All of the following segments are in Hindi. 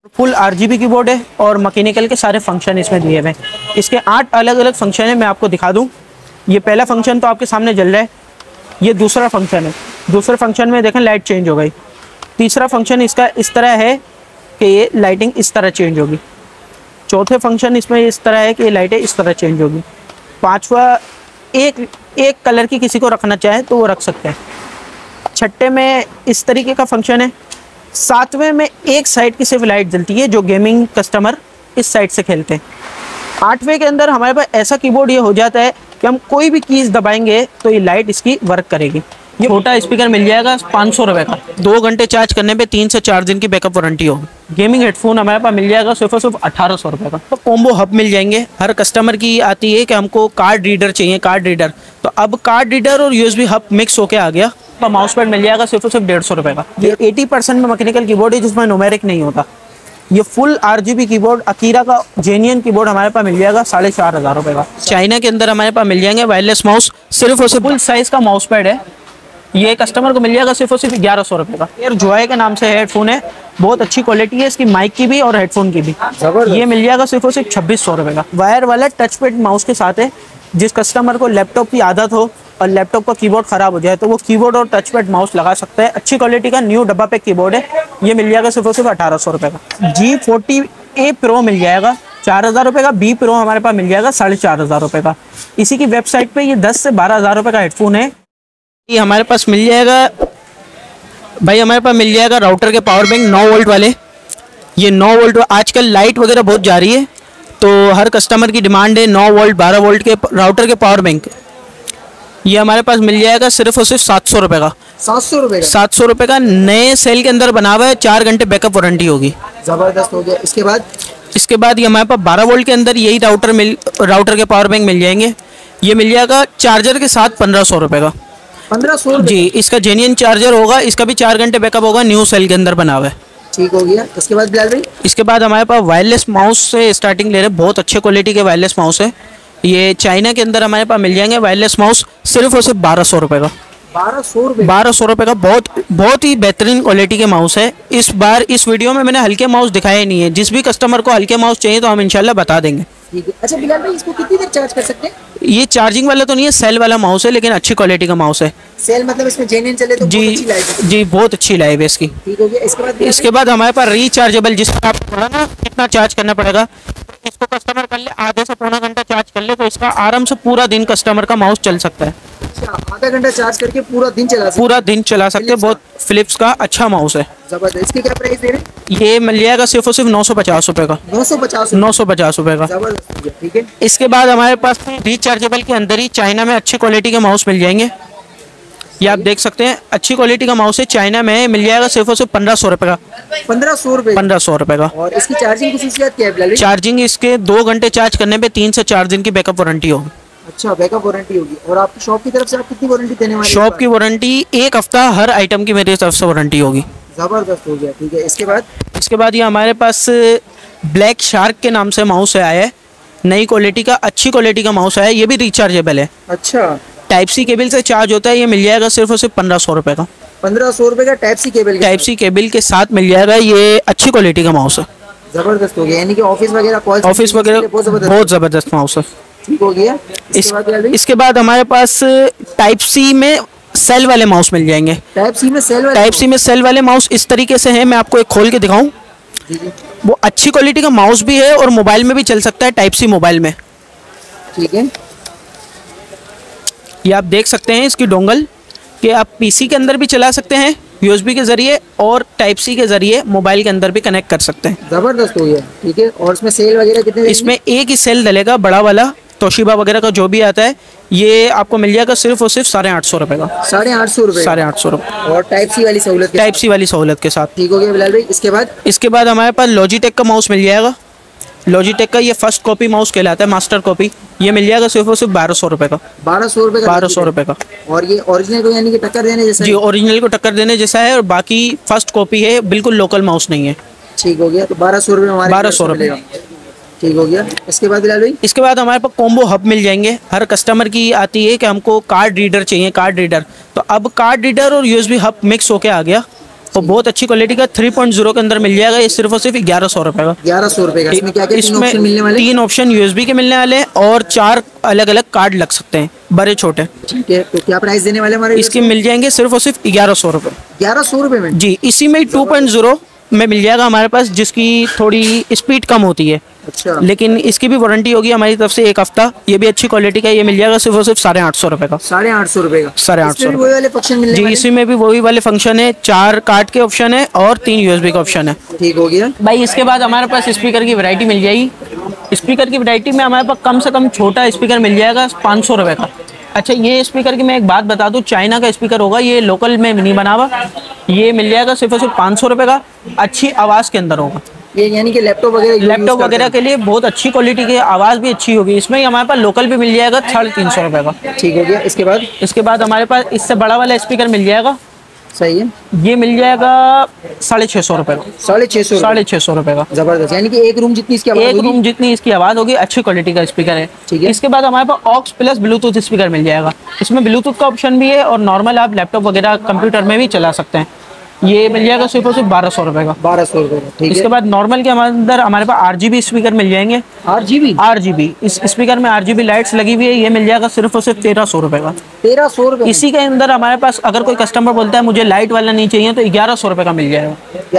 फुल RGB कीबोर्ड है और मैकेनिकल के सारे फंक्शन इसमें दिए हुए हैं। इसके 8 अलग अलग फंक्शन है, मैं आपको दिखा दूं। ये पहला फंक्शन तो आपके सामने जल रहा है, ये दूसरा फंक्शन है। दूसरे फंक्शन में देखें लाइट चेंज हो गई। तीसरा फंक्शन इसका इस तरह है कि ये लाइटिंग इस तरह चेंज होगी। चौथे फंक्शन इसमें इस तरह है कि ये लाइटें इस तरह चेंज होगी। पाँचवा एक कलर की किसी को रखना चाहे तो वो रख सकते हैं। छठे में इस तरीके का फंक्शन है। सातवें में एक साइड की सिर्फ लाइट जलती है, जो गेमिंग कस्टमर इस साइड से खेलते हैं। आठवें के अंदर हमारे पास ऐसा कीबोर्ड ये हो जाता है कि हम कोई भी कीज़ दबाएंगे तो ये लाइट इसकी वर्क करेगी। ये छोटा स्पीकर मिल जाएगा 500 रुपये का। 2 घंटे चार्ज करने पे 3 से 4 दिन की बैकअप वारंटी होगी। गेमिंग हेडफोन हमारे पास मिल जाएगा सिर्फ 1800 रुपये का। तो कॉम्बो हब मिल जाएंगे। हर कस्टमर की आती है कि हमको कार्ड रीडर चाहिए, कार्ड रीडर, तो अब कार्ड रीडर और USB हब मिक्स होके आ गया। तो माउस पैड मिल जाएगा सिर्फ 150 रुपये का। ये 80% में मैकेनिकल कीबोर्ड है जिसमें न्यूमेरिक नहीं होता। ये फुल RGB कीबोर्ड अकीरा का जेन्युइन कीबोर्ड हमारे पास मिल जाएगा 4500 रुपये का। चाइना के अंदर हमारे पास मिल जाएंगे वायरलेस माउस, सिर्फ और सिर्फ फुल साइज का माउस पैड है। ये कस्टमर को मिल जाएगा सिर्फ और सिर्फ 1100 रुपये का। एयर जॉय के नाम से हेडफोन है, बहुत अच्छी क्वालिटी है इसकी, माइक की भी और हेडफोन की भी। ये मिल जाएगा सिर्फ और सिर्फ 2600 रुपये का। वायर वाला टच पैड माउस के साथ है। जिस कस्टमर को लैपटॉप की आदत हो और लैपटॉप का कीबोर्ड ख़राब हो जाए तो वो कीबोर्ड और टच पैड माउस लगा सकता है। अच्छी क्वालिटी का न्यू डब्बा पैक कीबोर्ड है। ये मिल जाएगा सिर्फ और सिर्फ 1800 रुपये का। G40A Pro मिल जाएगा 4000 रुपये का। B Pro हमारे पास मिल जाएगा 4500 रुपये का। इसी की वेबसाइट पे ये 10 से 12,000 रुपये का हेडफोन है। ये हमारे पास मिल जाएगा भाई, हमारे पास मिल जाएगा राउटर के पावर बैंक 9 वोल्ट वाले। ये 9 वोल्ट, आजकल लाइट वगैरह बहुत जा रही है तो हर कस्टमर की डिमांड है 9 वोल्ट 12 वोल्ट के राउटर के पावर बैंक। ये हमारे पास मिल जाएगा सिर्फ और सिर्फ 700 रुपये का। 700 रुपये का। 700 रुपये का नए सेल के अंदर बना हुआ है। 4 घंटे बैकअप वारंटी होगी। ज़बरदस्त हो गया। इसके बाद ये हमारे पास 12 वोल्ट के अंदर यही राउटर के पावर बैंक मिल जाएंगे। ये मिल जाएगा चार्जर के साथ 1500 रुपये का। 1500 जी, इसका जेन्युइन चार्जर होगा। इसका भी 4 घंटे बैकअप होगा। न्यू सेल के अंदर बना हुआ है। ठीक हो गया। इसके बाद बिलाल भाई, इसके बाद हमारे पास वायरलेस माउस से स्टार्टिंग ले रहे हैं। बहुत अच्छे क्वालिटी के वायरलेस माउस है। ये चाइना के अंदर हमारे पास मिल जाएंगे वायरलेस माउस सिर्फ और सिर्फ 1200 रुपये का। 1200 रुपये का। बहुत ही बेहतरीन क्वालिटी के माउस है। इस बार इस वीडियो में मैंने हल्के माउस दिखाए नहीं है। जिस भी कस्टमर को हल्के माउस चाहिए तो हम इंशाल्लाह बता देंगे। ठीक है। अच्छा बिलाल भाई, इसको कितनी देर चार्ज कर सकते हैं? ये चार्जिंग वाला तो नहीं है, सेल वाला माउस है, लेकिन अच्छी क्वालिटी का माउस है। सेल मतलब इसमें जेन्युइन चले तो जी, बहुत अच्छी लाइट है। जी बहुत अच्छी लाइव है इसकी। ठीक हो गया। इसके बाद हमारे पास रिचार्जेबल, जिसमें आपको पड़ा ना कितना चार्ज करना पड़ेगा, तो इसको कस्टमर कर ले आधे से पौना घंटा चार्ज कर ले तो इसका आराम से पूरा दिन कस्टमर का माउस चल सकता है। अच्छा, आधा घंटा चार्ज करके पूरा दिन चला सकते हैं। बहुत फिलिप्स का अच्छा माउस है। जबरदस्त। इसकी क्या प्राइस दे रहे हैं? ये मिल जाएगा सिर्फ और सिर्फ 950 रुपये का। 950 रुपये का। जबरदस्त। ठीक है। इसके बाद हमारे पास रिचार्जेबल के अंदर ही चाइना में अच्छी क्वालिटी के माउस मिल जाएंगे। ये आप देख सकते हैं, अच्छी क्वालिटी का माउस है। चाइना में मिल जाएगा सिर्फ और सिर्फ 1500 रुपये का। 1500 रुपये का। और इसकी चार्जिंग की खसूसियत क्या है? चार्जिंग इसके 2 घंटे चार्ज करने पे 3 से 4 दिन की बैकअप वारंटी होगी। अच्छा, बैकअप वारंटी होगी। और आपकी शॉप की तरफ से आप कितनी वारंटी देने वाले हैं? शॉप की वारंटी 1 हफ्ता हर आइटम की मेरी तरफ से वारंटी होगी। जबरदस्त हो गया। ठीक है। इसके बाद ये हमारे पास ब्लैक शार्क के नाम से माउस आया है। नई क्वालिटी का, अच्छी क्वालिटी का माउस आया है। ये भी रिचार्जेबल है। अच्छा, टाइप सी केबल से चार्ज होता है। ये मिल जाएगा सिर्फ और सिर्फ 1500 रुपये का। 1500 रुपये का टाइप सी केबल के साथ मिल जाएगा। ये अच्छी क्वालिटी का माउस है। जबरदस्त हो गया। यानी कि ऑफिस वगैरह बहुत ज़बरदस्त माउस है। ठीक हो गया। इसके बाद हमारे पास टाइप सी में सेल वाले माउस मिल जाएंगे। टाइप सी में सेल वाले माउस इस तरीके से हैं। मैं आपको एक खोल के दिखाऊं। वो अच्छी क्वालिटी का माउस भी है और मोबाइल में भी चल सकता है, टाइप सी मोबाइल में। ठीक है। ये आप देख सकते हैं इसकी डोंगल कि आप पीसी के अंदर भी चला सकते हैं USB के ज़रिए और टाइप सी के ज़रिए मोबाइल के अंदर भी कनेक्ट कर सकते हैं। ज़बरदस्त हो गया। ठीक है। और इसमें सेल वगैरह कितने? इसमें एक ही सेल डलेगा, बड़ा वाला तोशिबा वगैरह का जो भी आता है। ये आपको मिल जाएगा सिर्फ और सिर्फ 850 रुपये का। 850 रुपये। 850 रुपये। और टाइप सी वाली सहूलत के साथ। ठीक हो गया बिलाल भाई। इसके बाद हमारे पास लॉजिटेक का माउस मिल जाएगा। लॉजिटेक का ये फर्स्ट कॉपी माउस कहलाता है, मास्टर कॉपी। ये मिल जाएगा सिर्फ और सिर्फ 1200 रुपये का। 1200 रुपये का। और ये ओरिजिनल को यानी कि टक्कर देने जैसा? जी, ओरिजिनल को टक्कर देने जैसा है और बाकी फर्स्ट कॉपी है, बिल्कुल लोकल माउस नहीं है। ठीक हो गया। तो 1200 रुपये हमारे 1200 रुपये। ठीक हो गया। इसके बाद बिलाल भाई, इसके बाद हमारे पास कॉम्बो हब मिल जाएंगे। हर कस्टमर की आती है कि हमको कार्ड रीडर चाहिए, कार्ड रीडर, तो अब कार्ड रीडर और USB हब मिक्स होके आ गया। और बहुत अच्छी क्वालिटी का 3.0 के अंदर मिल जाएगा। ये सिर्फ और सिर्फ 1100 रुपए का। 1100 रुपए का। इसमें क्या क्या इसमें ऑप्शन मिलने वाले? 3 ऑप्शन USB के मिलने वाले हैं और 4 अलग अलग कार्ड लग सकते हैं, बड़े छोटे। ठीक है, तो क्या प्राइस देने वाले हमारे? इसके मिल जाएंगे सिर्फ और सिर्फ 1100 रुपए। 1100 रुपए में जी। इसी में 2.0 में मिल जाएगा हमारे पास, जिसकी थोड़ी स्पीड कम होती है। अच्छा। लेकिन इसकी भी वारंटी होगी हमारी तरफ से 1 हफ्ता। ये भी अच्छी क्वालिटी का। ये मिल जाएगा सिर्फ और सिर्फ 850 रुपए का। 850 रुपए का। 850 वही वाले फंक्शन मिलने जी। वाले? इसी में भी वही वाले फंक्शन है, 4 कार्ड के ऑप्शन है और 3 USB का ऑप्शन है। ठीक हो गया भाई। इसके बाद हमारे पास स्पीकर की वैरायटी मिल जाएगी। स्पीकर की वैरायटी में हमारे पास कम से कम छोटा स्पीकर मिल जाएगा 500 रुपए का। अच्छा, ये स्पीकर की मैं एक बात बता दूं, चाइना का स्पीकर होगा, ये लोकल में नहीं बना हुआ। ये मिल जाएगा सिर्फ और सिर्फ 500 रुपए का। अच्छी आवाज़ के अंदर होगा ये, यानी कि लैपटॉप वगैरह के लिए बहुत अच्छी क्वालिटी की आवाज़ भी अच्छी होगी। इसमें ही हमारे पास लोकल भी मिल जाएगा 350 रुपए का। ठीक हो गया। इसके बाद हमारे पास इससे बड़ा वाला स्पीकर मिल जाएगा। सही है। ये मिल जाएगा 650 रुपए का। 650 रुपए का। जबरदस्त। यानी कि एक रूम जितनी इसकी आवाज़ होगी। अच्छी क्वालिटी का स्पीकर है। ठीक है। इसके बाद हमारे पास ऑक्स प्लस ब्लूटूथ स्पीकर मिल जाएगा। इसमें ब्लूटूथ का ऑप्शन भी है और नॉर्मल आप लैपटॉप वगैरह कंप्यूटर में भी चला सकते हैं। ये मिल जाएगा सिर्फ और सिर्फ 1200 रुपए का। 1200 रुपए का। ठीक है। इसके बाद नॉर्मल के अंदर हमारे पास RGB स्पीकर मिल जाएंगे। RGB इस स्पीकर में RGB लाइट्स लगी हुई है। ये मिल जाएगा सिर्फ और सिर्फ 1300 रुपए का। 1300 रुपए। इसी के अंदर हमारे पास अगर कोई कस्टमर बोलता है मुझे लाइट वाला नहीं चाहिए, तो 1100 रुपए का मिल जाएगा।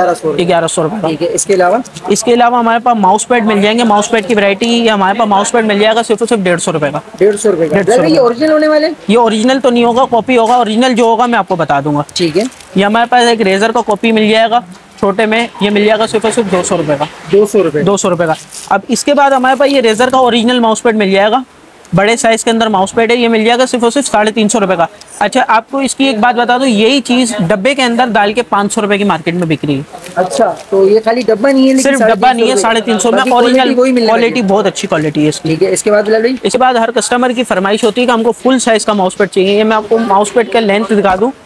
1100 रुपए का। ठीक है। इसके अलावा हमारे पास माउस पैड मिल जाएंगे। माउस पैड की वैरायटी हमारे पास माउस पैड मिल जाएगा सिर्फ और सिर्फ 150 रुपए का। 150 रुपए का। ये ओरिजिनल होने वाले? ये ओरिजिनल तो नहीं होगा, कॉपी होगा। ओरिजिनल जो होगा मैं आपको बता दूंगा। ठीक है। ये हमारे पास एक रेजर का कॉपी मिल जाएगा छोटे में। ये मिल जाएगा सिर्फ और सिर्फ 200 रुपए का। 200 रुपए का। अब इसके बाद हमारे पास ये रेजर का ओरिजिनल माउस पैड मिल जाएगा। बड़े साइज के अंदर माउस पैड है। ये मिल जाएगा सिर्फ और सिर्फ 350 रुपए का। अच्छा, आपको इसकी एक बात बता दूं, यही चीज डब्बे के अंदर डाल के 500 रुपए की मार्केट में बिक रही है। अच्छा, तो ये खाली डब्बा नहीं है? सिर्फ डब्बा नहीं है, 350 में ओरिजिनल क्वालिटी, बहुत अच्छी क्वालिटी है इसकी। ठीक है। इसके बाद हर कस्टमर की फरमाइश होती है कि हमको फुल साइज का माउस पैड चाहिए। ये मैं आपको माउस पैड का लेंथ दिखा दूं।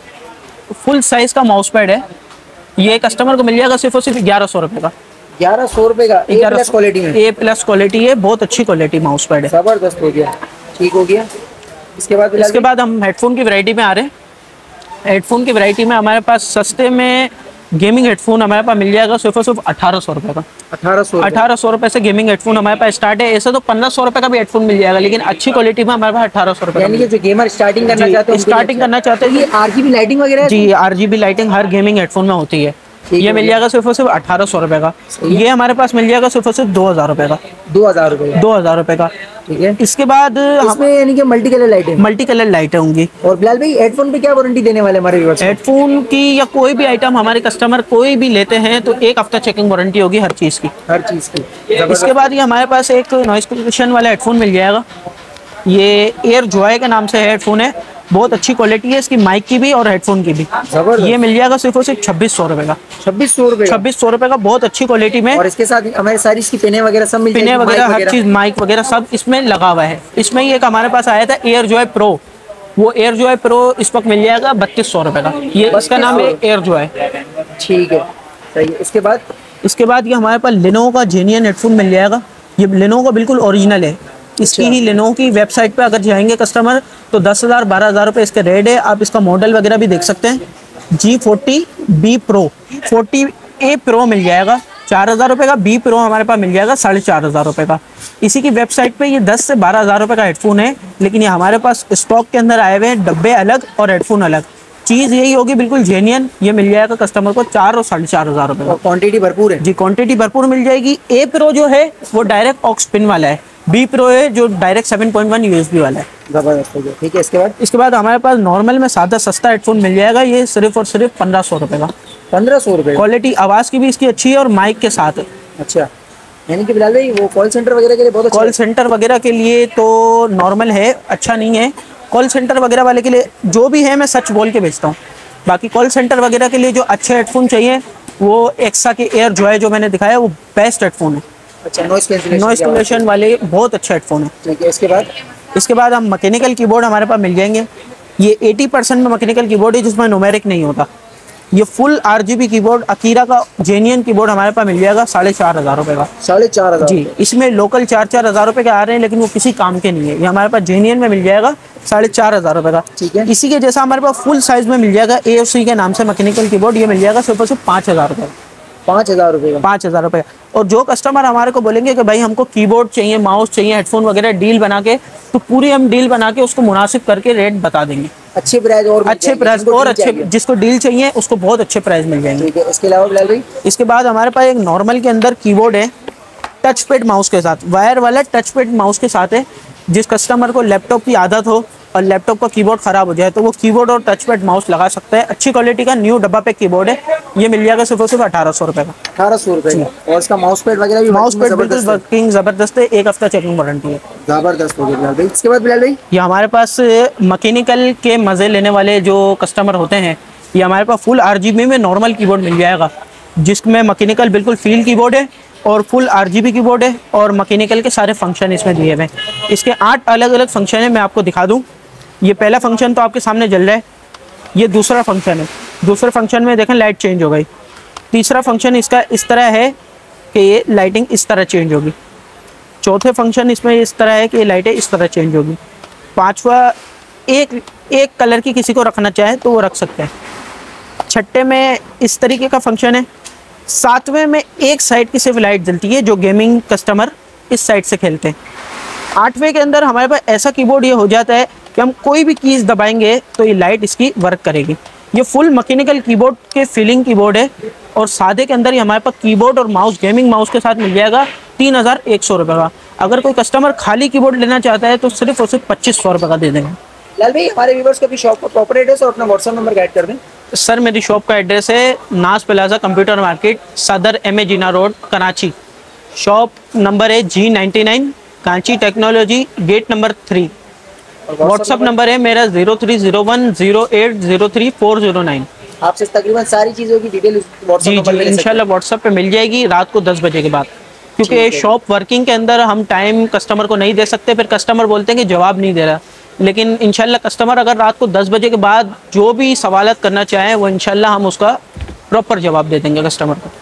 फुल साइज का माउस पैड है। ये कस्टमर को मिल जाएगा सिर्फ और सिर्फ 1100 रुपए का। 1100 रुपए का। A+ क्वालिटी में। A+ क्वालिटी है, बहुत अच्छी क्वालिटी माउस पैड है। जबरदस्त हो गया। ठीक हो गया। इसके बाद हम हेडफोन की वैरायटी में आ रहे हैं। हेडफोन की वैरायटी में हमारे पास सस्ते में गेमिंग हेडफोन हमारे पास मिल जाएगा सिर्फ और सिर्फ 1800 रुपए का। 1800 रुपए से गेमिंग हेडफोन हमारे पास स्टार्ट है। ऐसे तो 1500 रुपए का भी हेडफोन मिल जाएगा, लेकिन अच्छी क्वालिटी में हमारे पास 1800 रुपए। यानी कि जो गेमर स्टार्टिंग करना चाहते हैं, ये RGB लाइटिंग वगैरह? जी, RGB लाइटिंग हर गेमिंग हेडफोन में होती है। ये मिल जाएगा सिर्फ और सिर्फ 1800 रुपए का। ये हमारे पास मिल जाएगा सिर्फ और सिर्फ 2000 रुपए का। 2000 रुपए का। ठीक है। इसके बाद इसमें यानी कि मल्टी कलर लाइटें होंगी। और बिलाल भाई, हेडफोन पे क्या वारंटी देने वाले हमारे व्यूअर्स? हेडफोन की या कोई भी आइटम हमारे कस्टमर कोई भी लेते हैं तो 1 हफ्ता चेकिंग वारंटी होगी हर चीज़ की। इसके बाद ये हमारे पास एक नॉइस कैंसलेशन वाला हेडफोन मिल जाएगा। ये एयर जॉय के नाम से हेडफोन है। बहुत अच्छी क्वालिटी है इसकी, माइक की भी और हेडफोन की भी। ये मिल जाएगा सिर्फ और सिर्फ 2600 रुपए का। 2600 रुपए का, बहुत अच्छी क्वालिटी में। और इसके साथ हमारे सारी इसकी पिने वगैरह सब मिल पिने वगैरह हर चीज, माइक वगैरह सब इसमें लगा हुआ है। इसमें ही एक हमारे पास आया था एयर जॉय प्रो। वो एयर जॉय प्रो इस वक्त मिल जाएगा 3200 रुपए का। ये इसका नाम है एयर जॉय। ठीक है, सही है। इसके बाद ये हमारे पास लिनोवो का जेन्युइन हेडफोन मिल जाएगा। ये लिनोवो का बिल्कुल ओरिजिनल है। इसकी ही लिनोवो की वेबसाइट पे अगर जाएंगे कस्टमर तो 10,000 12,000 रुपये इसके रेट है। आप इसका मॉडल वगैरह भी देख सकते हैं। G40B Pro 40A Pro मिल जाएगा 4000 रुपये का। B Pro हमारे पास मिल जाएगा 4500 रुपये का। इसी की वेबसाइट पे ये 10 से 12,000 रुपये का हेडफोन है, लेकिन ये हमारे पास स्टॉक के अंदर आए हुए हैं, डब्बे अलग और हेडफोन अलग। चीज़ यही होगी बिल्कुल जेन्युइन। ये मिल जाएगा कस्टमर को 4 और 4500 रुपये का। क्वांटिटी भरपूर है जी, क्वांटिटी भरपूर मिल जाएगी। A Pro जो है वो डायरेक्ट ऑक्स पिन वाला है। B Pro है जो डायरेक्ट 7.1 USB वाला है। जबरदस्त हो गया। ठीक है, इसके बाद हमारे पास नॉर्मल में सादा सस्ता हेडफोन मिल जाएगा। ये सिर्फ और सिर्फ 1500 रुपये का। 1500 रुपये। क्वालिटी आवाज़ की भी इसकी अच्छी है और माइक के साथ है। अच्छा, यानी कि बिलाल भाई वो कॉल सेंटर वगैरह के लिए बहुत अच्छा। कॉल सेंटर वगैरह के लिए तो नॉर्मल है, अच्छा नहीं है। कॉल सेंटर वगैरह वाले के लिए जो भी है मैं सच बोल के बेचता हूँ। बाकी कॉल सेंटर वगैरह के लिए जो अच्छे हेडफोन चाहिए वो एक्सा के एयर जॉय जो मैंने दिखाया वो बेस्ट हेडफोन है। अच्छा, नॉइस कैंसिलेशन वाले बहुत अच्छा हेडफोन है। ठीक है, इसके बाद हम मैकेनिकल कीबोर्ड हमारे पास मिल जाएंगे। ये 80% में मैकेनिकल कीबोर्ड है जिसमें न्यूमेरिक नहीं होता। ये फुल RGB कीबोर्ड अकीरा का जेन्युइन कीबोर्ड हमारे पास मिल जाएगा 4500 रुपये का। 4500 जी। इसमें लोकल 4-4 हज़ार रुपये के आ रहे हैं, लेकिन वो किसी काम के नहीं है। ये हमारे पास जेन्युइन में मिल जाएगा 4,500 रुपये का। ठीक है। इसी के जैसा हमारे पास फुल साइज में मिल जाएगा AOC के नाम से मैकेनिकल कीबोर्ड, ये मिल जाएगा सिर्फ 5,000 रुपये। 5,000 रुपये का। 5,000 रुपये। और जो कस्टमर हमारे को बोलेंगे कि भाई हमको कीबोर्ड चाहिए, माउस चाहिए, हेडफोन वगैरह डील बना के, तो पूरी हम डील बना के उसको मुनासिब करके रेट बता देंगे। अच्छे प्राइस और अच्छे प्राइस और अच्छे, जिसको डील चाहिए उसको बहुत अच्छे प्राइस मिल जाएंगे। ठीक है। इसके अलावा बिलाल भाई, इसके बाद हमारे पास एक नॉर्मल के अंदर कीबोर्ड है टच पैड माउस के साथ, वायर वाला टच पैड माउस के साथ है। जिस कस्टमर को लैपटॉप की आदत हो और लैपटॉप का कीबोर्ड ख़राब हो जाए तो वो कीबोर्ड और टच पैड माउस लगा सकता है। अच्छी क्वालिटी का न्यू डब्बा पैक कीबोर्ड है, ये मिल जाएगा सिर्फ 1800 रुपये का। 1800 रुपये का। और इसका माउस पैड वगैरह भी, माउस पैड बिल्कुल वर्किंग ज़बरदस्त है, 1 हफ्ता चेकिंग वारंटी है। ज़बरदस्त हो गया बिलाल भाई। इसके बाद बिलाल भाई, ये हमारे पास मैकेनिकल के मज़े लेने वाले जो कस्टमर होते हैं, ये हमारे पास फुल RGB में नॉर्मल कीबोर्ड मिल जाएगा, जिसमें मैकेनिकल बिल्कुल फील कीबोर्ड है और फुल RGB कीबोर्ड है और मैकेनिकल के सारे फंक्शन इसमें दिए हुए हैं। इसके 8 अलग अलग फंक्शन है, मैं आपको दिखा दूँ। ये पहला फंक्शन तो आपके सामने जल रहा है, ये दूसरा फंक्शन है। दूसरे फंक्शन में देखें लाइट चेंज हो गई। तीसरा फंक्शन इसका इस तरह है कि ये लाइटिंग इस तरह चेंज होगी। चौथे फंक्शन इसमें इस तरह है कि ये लाइटें इस तरह चेंज होगी। पांचवा, एक कलर की किसी को रखना चाहे तो वो रख सकते हैं। छठे में इस तरीके का फंक्शन है। सातवें में एक साइड की सिर्फ लाइट जलती है, जो गेमिंग कस्टमर इस साइड से खेलते हैं। आठवें के अंदर हमारे पास ऐसा कीबोर्ड ये हो जाता है कि हम कोई भी कीज़ दबाएंगे तो ये लाइट इसकी वर्क करेगी। ये फुल मैकेनिकल कीबोर्ड के फीलिंग कीबोर्ड है और सादे के अंदर ही हमारे पास कीबोर्ड और माउस गेमिंग माउस के साथ मिल जाएगा 3,100 रुपये का। अगर कोई कस्टमर खाली कीबोर्ड लेना चाहता है तो सिर्फ और सिर्फ 2,500 रुपये का दे देंगे। लाल भाई, हमारे व्यूअर्स को भी शॉप का प्रॉपर एड्रेस और अपना व्हाट्सएप नंबर गाइड कर दें। सर मेरी शॉप का एड्रेस है Naz plaza computer market, Saddar MA Jinnah road, Karachi. Shop number है G99 Kanchi technology, gate number 3। WhatsApp number है मेरा 03010803 आपसे तकरीबन सारी चीज़ों की डिटेल जी इंशाल्लाह व्हाट्सएप पे मिल जाएगी रात को 10 बजे के बाद, क्योंकि शॉप वर्किंग के अंदर हम टाइम कस्टमर को नहीं दे सकते। फिर कस्टमर बोलते हैं कि जवाब नहीं दे रहा, लेकिन इंशाल्लाह कस्टमर अगर रात को 10 बजे के बाद जो भी सवालत करना चाहें वो इंशाल्लाह हम उसका प्रॉपर जवाब दे देंगे कस्टमर को।